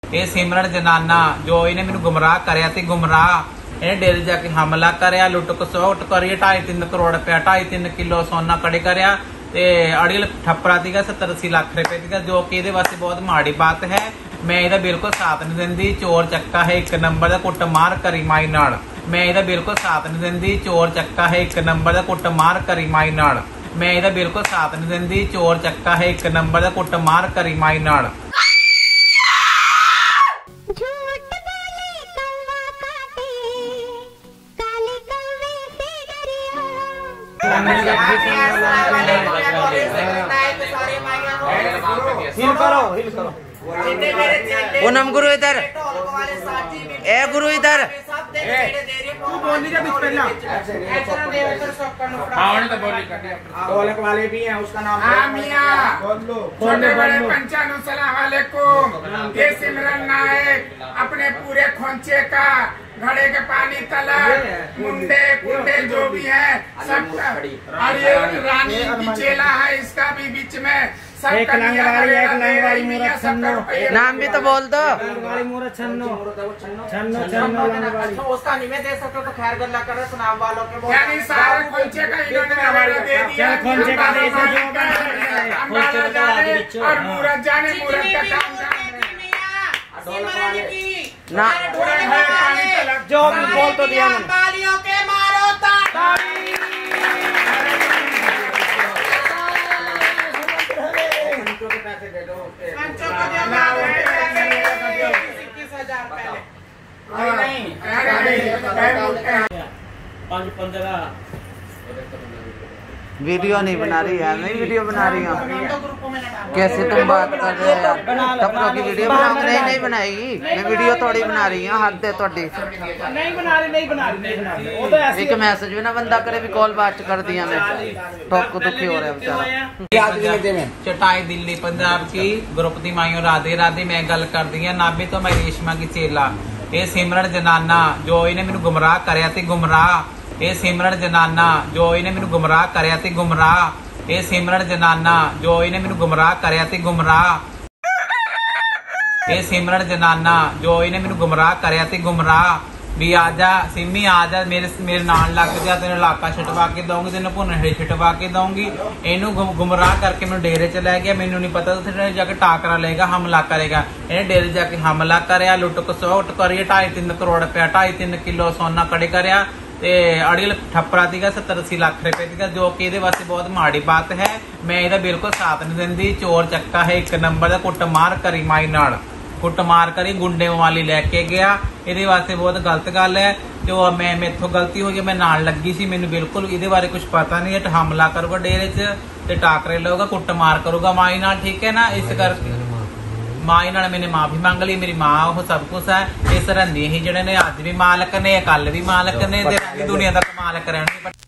ਇਹ ਸਿਮਰਨ ਜਨਾਨਾ ਜੋ ਇਹਨੇ ਮੈਨੂੰ ਗੁੰਮਰਾਹ ਕਰਿਆ ਤੇ ਗੁੰਮਰਾਹ ਇਹਨੇ ਡੇਰੇ ਜਾ ਕੇ ਹਮਲਾ ਕਰਿਆ, ਲੁੱਟ ਖਸੁੱਟ ਕਰੀ, 2.5-3 ਕਰੋੜ ਰੁਪਇਆ, 2.5-3 ਕਿਲੋ ਸੋਨਾ ਕੜੇ ਕਰਿਆ ਤੇ ਅੜੀਲ ਠੱਪਰਾ ਸੀਗਾ 70-80 ਲੱਖ ਰੁਪਏ ਸੀਗਾ, ਜੋ ਕਿ ਇਹਦੇ ਵਾਸਤੇ ਬਹੁਤ ਮਾੜੀ ਬਾਤ ਹੈ। ਮੈਂ ਇਹਦਾ ਬਿਲਕੁਲ ਸਾਥ ਨਹੀਂ ਦਿੰਦੀ। ਚੋਰ ਚੱਕਾ ਹੈ 1 ਨੰਬਰ ਦਾ, ਕੁੱਟਮਾਰ ਕਰੀ ਮਾਈ ਨਾਲ। ਮੈਂ ਇਹਦਾ ਬਿਲਕੁਲ ਸਾਥ ਨਹੀਂ ਦਿੰਦੀ। ਚੋਰ ਚੱਕਾ ਹੈ 1 ਨੰਬਰ ਦਾ, ਕੁੱਟਮਾਰ ਕਰੀ ਮਾਈ ਨਾਲ। ਮੈਂ ਇਹਦਾ ਬਿਲਕੁਲ ਸਾਥ ਨਹੀਂ ਦਿੰਦੀ। ਚੋਰ ਚੱਕਾ ਹੈ 1 ਨੰਬਰ ਦਾ, ਕੁੱਟਮਾਰ ਕਰੀ ਮਾਈ ਨਾਲ। पूनम गुरु इधर, ए गुरु इधर। ढोलक वाले भी हैं, उसका नाम छोटे बड़े पंचायत सलाम वालेकुम। ये सिमरन नायक अपने पूरे खोंचे का घड़े के पानी तलब मुंडे कुंडे जो भी है सब, और ये रानी की चेला है, इसका भी बीच में सब। एक लंगवाड़ी मूरत छन्नो, नाम भी तो बोल दो। मूरत छन्नो छन्नो छन्नो लंगवाड़ी। उसका नहीं मैं दे सकता तो खैर गल्ला कर सुनाव वालों के, यानी सारे खोंचे का इन्होंने नवारा दे दिया। खोंचे का दे दिया और मूरत जाने मूरत का काम ना जो भी बोल तो दिया बालियों के मारो ताली। पैसे दे दो, 5-15 वीडियो नहीं बना रही है, नहीं वीडियो बना रही हूँ। कैसे तुम बात कर रहे हो यार? टपरों की वीडियो बनाओगे? नहीं नहीं बनाएगी, मैं वीडियो थोड़ी बना रही हूँ। हद है थोड़ी, नहीं बना रही वो तो ऐसे एक मैसेज भी ना बंदा करे भी कॉल बात कर दिया। मैं ठोक दुखी हो रहा बेचारा। चटाई दिल्ली पंजाब की ग्रुप दी माइयों राधे राधे। मैं गल कर दी नाभे तो मैं रेशमा की चेला। ये सिमरन जनाना जो इन्हें मैंने गुमराह करिया ते गुमराह, ये सिमरन जनाना जो इन्हें मैंने गुमराह करिया ते गुमराह, ये सिमरन जनाना जो इन्हें मैंने गुमराह करिया ते गुमराह, ये सिमरन जनाना जो इन्हें मैंने गुमराह करिया ते गुमराह। भी आजा सिमी आजा मेरे नाल लग जा, तेन इलाका छटवा के दूंगी, तेन भुनहड़ी छटवा के दूंगी। इनू गुमराह करके मैं डेरे च लै गया, मैनू नहीं पता उत्थे जाके टाकरा लेगा, हमला करेगा। इन्हें डेरे जाके हमला करया, लुट खसुट करी, 2.5-3 करोड़ रुपया, 2.5-3 किलो सोना कड़े करया ते अड़ील ठप्परा सीगा 70-80 लाख रुपए सीगा, जो कि ਇਹਦੇ ਵਾਸਤੇ ਬਹੁਤ ਮਾੜੀ ਬਾਤ ਹੈ। मैं ਇਹਦਾ ਬਿਲਕੁਲ ਸਾਥ नहीं ਦਿੰਦੀ। चोर ਚੱਕਾ है 1 नंबर ਦਾ, ਕੁੱਟਮਾਰ ਕਰੀ ਮਾਈ ਨਾਲ, ਕੁੱਟਮਾਰ ਕਰੀ, ਗੁੰਡੇ ਵਾਲੀ ਲੈ ਕੇ ਗਿਆ। ਇਹਦੇ ਵਾਸਤੇ ਬਹੁਤ ਗਲਤ ਗੱਲ ਹੈ। ਜੋ ਮੈਂ ਮੇਥੋਂ ਗਲਤੀ ਹੋ ਗਈ, ਮੈਂ ਨਾਲ ਲੱਗੀ ਸੀ, ਮੈਨੂੰ ਬਿਲਕੁਲ ਇਹਦੇ ਬਾਰੇ ਕੁਝ ਪਤਾ ਨਹੀਂ ਹੈ। ਹਮਲਾ ਕਰੂਗਾ ਡੇਰੇ 'ਚ ਤੇ ਟਾਕਰੇ ਲਊਗਾ, ਕੁੱਟਮਾਰ ਕਰੂਗਾ ਮਾਈ ਨਾਲ, ਠੀਕ ਹੈ ਨਾ। ਇਸ ਕਰਕੇ ਮਾਈ ਨਾਲ मैंने माफी मांग ली। मेरी माँ वो सब कुछ है। ये सरहंदी ही ਜਿਹੜੇ ਨੇ ਅੱਜ ਵੀ ਮਾਲਕ ਨੇ, ਕੱਲ ਵੀ ਮਾਲਕ ਨੇ, ਤੇ ਦੁਨੀਆ ਦਾ ਮਾਲਕ ਰਹਿਣਗੇ।